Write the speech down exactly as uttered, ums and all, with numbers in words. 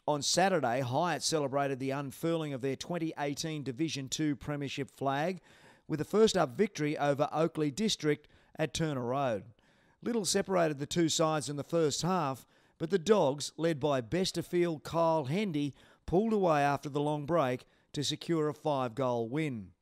On Saturday, Highett celebrated the unfurling of their twenty eighteen Division two Premiership flag with a first-up victory over Oakley District at Turner Road. Little separated the two sides in the first half, but the Dogs, led by best-of-field Kyle Hendy, pulled away after the long break to secure a five-goal win.